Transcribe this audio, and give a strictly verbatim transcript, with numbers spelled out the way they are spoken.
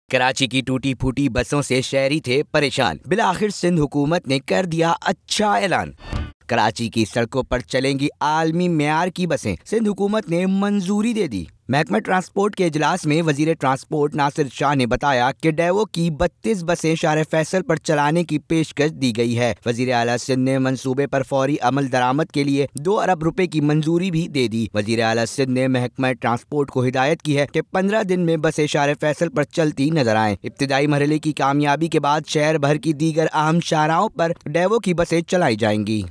कराची की टूटी फूटी बसों से शहरी थे परेशान। बिलाखिर सिंध हुकूमत ने कर दिया अच्छा ऐलान। कराची की सड़कों पर चलेंगी आलमी मेयार की बसें, सिंध हुकूमत ने मंजूरी दे दी। महकमा ट्रांसपोर्ट के इजलास में वजीर ट्रांसपोर्ट नासिर शाह ने बताया कि डेवो की बत्तीस बसें शार फैसल पर चलाने की पेशकश दी गई है। वजीर आला सिंध ने मंसूबे पर फौरी अमल दरामद के लिए दो अरब रुपए की मंजूरी भी दे दी। वजीर आला सिंध ने महकमा ट्रांसपोर्ट को हिदायत की है कि पंद्रह दिन में बसें शार फैसल पर चलती नजर आएं। इब्तिदाई मरहले की कामयाबी के बाद शहर भर की दीगर अहम शाहराहों पर डेवो की बसें चलाई जाएंगी।